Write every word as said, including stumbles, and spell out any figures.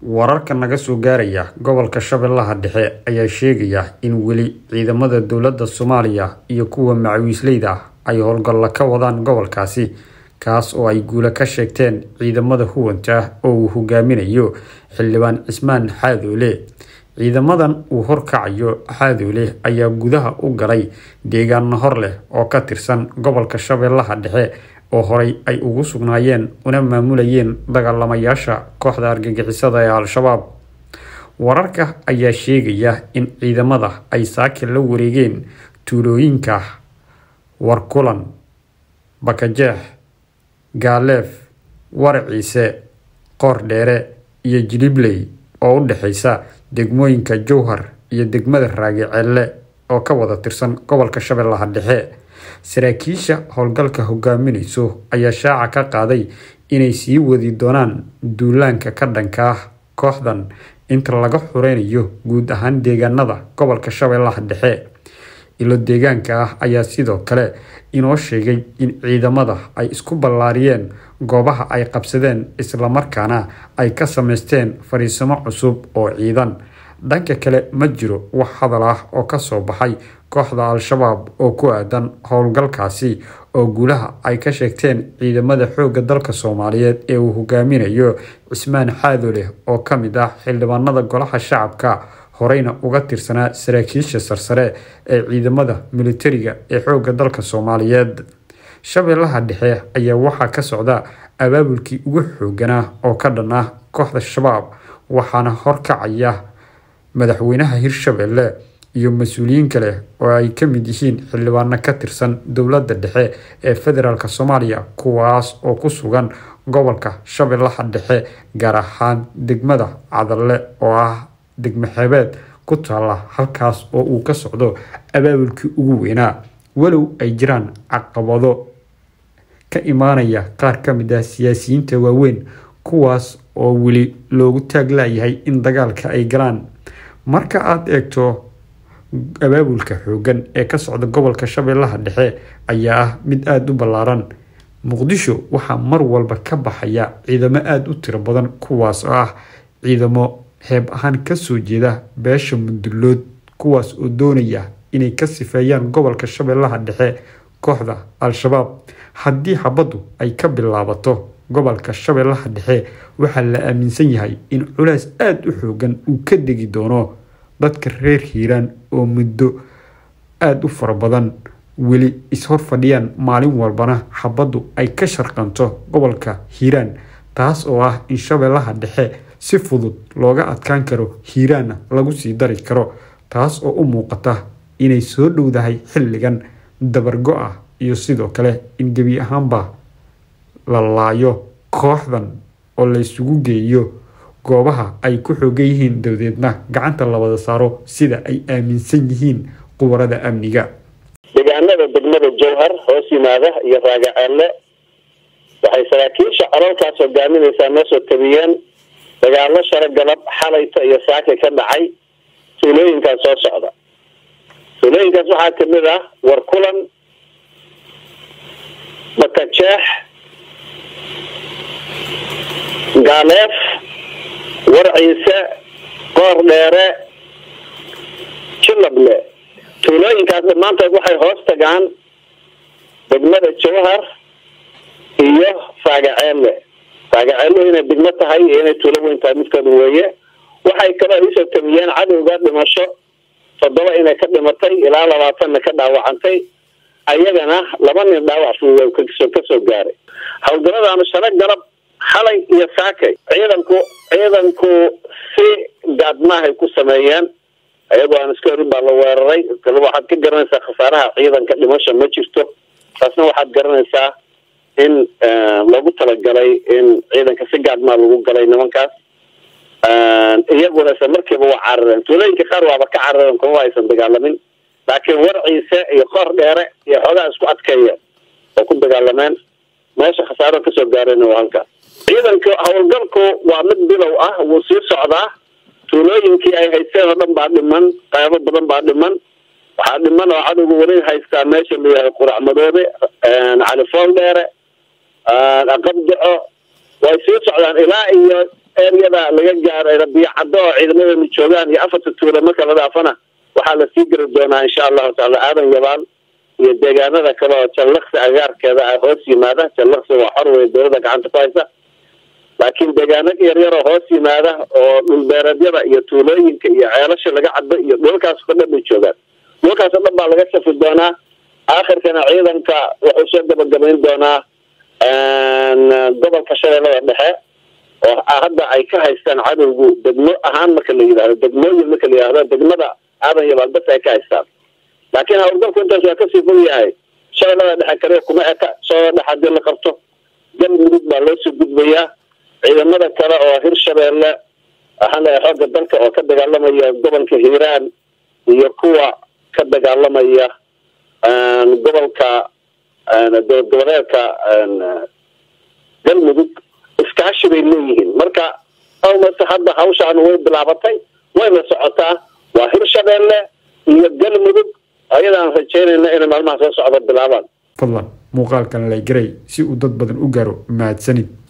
wararka naga soo gaaraya gobolka Shabeellaha Dhexe ayaa sheegaya in weli ciidamada dowladda Soomaaliya iyo kuwa macawiisleyda ay howlgal ka wadaan gobolkaasi kaas oo ay guula ka sheegteen ciidamada huwanta oo uu hogaaminayo xildhibaan Cismaan Xaadoole. ciidamadan uu horkacayo Xaadoole ayaa gudaha u galay deegaan hor leh oo ka tirsan gobolka Shabeellaha Dhexe oo horay ay ugu sugnaayeen una maamulayeen dagaalamayaasha kooxda argagixisada ee Al-Shabaab. wararka ayaa sheegaya in ciidamada ay saaki la wareegeen tuulooyinka Warkulan, Bakajeex, Gaaleef, Warciise, Qordheere iyo Jilibley oo u dhaxaysa degmooyinka Jowhar iyo degmada Raagicelle oo ka wada tirsan gobolka Shabeellaha Dhexe. saraakiisha howlgalka hogaaminayso ayaa shaaca ka qaaday inay sii wadi doonaan duulaanka ka dhanka ah kooxdan inta laga xureynayo guud ahaan deegaanada gobolka Shabeellaha Dhexe. ilo deegaanka ah ayaa sidoo kale inoo sheegay in ciidamada ay isku ballaariyeen goobaha ay qabsadeen isla markaana ay ka sameysteen fariisimo cusub oo ciidan. dhanka kale ma jiro wax hadal ah oo ka soo baxay kooxda Al-Shabaab oo ku aadan howlgalkaasi oo guulaha ay ka sheegteen ciidamada xoogga dalka Soomaaliyeed ee uu hogaaminayo Cismaan Xaadoole oo ka mid ah xildhibaanada golaha shacabka horeyna uga tirsanaa saraakiisha sarsare ee ciidamada militariga ee xoogga dalka Soomaaliyeed. Shabeellaha Dhexe ayaa waxa ka socda abaabulkii ugu xoogganaa oo ka dhan ah kooxda Shabaab waxaana horkacaya madaxweynaha Hirshabeelle iyo mas'uuliyiin kale oo ay ka mid yihiin xildhibaano ka tirsan dowladda dhexe ee federaalka Soomaaliya kuwaas oo ku sugan gobolka Shabeellaha Dhexe gaar ahaan degmada Cadalle oo ah degmo xeebeed ku taala halkaas oo uu ka socdo abaabulkii ugu weynaa walow ay jiraan caqabado ka imaanaya qaar ka mid ah siyaasiyiinta waaweyn kuwaas oo weli loogu taaglayahay in dagaalka ay galaan. marka aad eegto abaabulka xoogan ee ka socda gobolka Shabeellaha Dhexe ayaa ah mid aad u ballaaran. Muqdisho waxa mar walba ka baxaya ciidamo aad u tiro badan kuwaas oo ah ciidamo heeb ahaan ka soo jeeda beesha Mudullood kuwaas oo doonaya inay ka sifeeyaan gobolka Shabeellaha Dhexe kooxda Al-Shabaab. haddii xabadu ay ka bilaabato gobolka Shabeellaha Dhexe waxa la aaminsan yahay in culays aad u xoogan uu ka degi doono dadka reer Hiiraan oo muddo aad u fara badan weli is hor fadhiyaan maalin walbana xabadu ay ka sharqanto gobolka Hiiraan taas oo ah in Shabeellaha Dhexe si fudud looga adkaan karo Hiiraan lagu sii dari karo taas oo u muuqata inay soo dhowdahay xilligan dabargo ah iyo sidoo kale in gabi ahaanba la laayo kooxdan oo la isugu geeyo goobaha ay ku xoogan yihiin dawladna gacanta la wada saaro sida ay aaminsan yihiin qubarada amniga. deegaanada degmada Jowhar hoos yimaada iyo Raagicelle waxay saraakiisha calalkaas hogaaminaysaa meesha tabiyeen dagaalo shara galab xalayta iyo saaka ka dhacay tuulooyinkaas soo socda. tuulooyinkaas waxaa ka mid ah Warkulan, Bakajeex, Gaaleef, Warciise, Qordheere, Jilibley. tuulooyinkaas dhammaantood waxay hoos tagaan degmada Jowhar iyo Raagicelle. Raagicelle inay degmo tahay iyo inay tuulo weyn tahay midkood weeye. waxay kala isoo tabiyeen cadowga dhimasho toddoba inay ka dhimatay ilaa labaatan ka dhaawacantay ayagana laba nin dhaawac fuuday ka soo gaaray. howlgallada shara galab xalay iyo saakay ciidanku ciidanku si gaadmaha ku sameeyeen ayagoo aan iska horin baa la weeraray. kale waxaad ka garanaysaa khasaaraha ciidanka dhimasho ma jirto taasna waxaad garanaysaa in lagu talagalay in ciidanka si gaadmaha lagu galay nimankaas iyaguna isla markiiba waa carareen. tuulooyinka qaar waaba ka carareen kuma aysan dagaalamin laakiin Warciise iyo Qordheere iyo xogaa isku adkeeyeen oo ku dagaalameen meesha khasaaro ka soo gaareen oo halkaas. ciidanka howlgalku waa mid bilow ah wuu sii socdaa. tuulooyinkii ay haysteen oo dhan baa dhiman qaybo badan baa dhiman waxaa dhiman oo cadowga weli haystaa meesha la yiraahdo Qurac Madoobe, Cali Fool Dheere, Aqabdaco way sii socdaan ilaa iyo eryada laga gaaro biyacaddo oo ciidamada joogaan iyo afarta tuulo marka la dhaafana waxaa la sii gari doonaa insha allahu tacaala aadan yabaal iyo deegaanada kale oo jallaqsi agaarkeeda ah hoos yimaada. jallaqsi waa xor wey dowladda gacanta ku haysa, laakiin deegaano yaryar oo hoos yimaada oo dhulbeereedyada iyo tuulooyinka iyo ceelasha laga caddo iyo dhulkaas oo dhan bay joogaan. dhulkaas oo dhan baa laga safi doonaa. aakhirkana ciidanka wuxuu soo gabagabayn doonaa gobolka shabeellada dhexe oo hadda ay ka haystaan cadowgu degmo ahaan marka la yidhahdo degmooyin marka la yidhahdo degmada aadan yabaal bas ay ka haystaan. laakiin howlgalku intaas waa kasii fog yahay. shabeellada dhexe kale kuma eka. shabeellada dhexe haddii la qabto galmudug baa loo soo gudbayaa. ciidamada kale oo hirshabeelle waxaan leeyahay xoogga dalka oo ka dagaalamaya gobolka hiiraan iyo kuwa ka dagaalamaya gobolka dowlad goboleedka galmudug iskaashi bay leeyihiin. marka almost hadda hawshaan way bilaabatay wayna socotaa. waa hirshabeelle iyo galmudug ayadaan rajeynayna inay maalmaha soo socda bilaabaan. fadlan muuqaalkan la garay si uu dad badan u gaaro mahadsanid.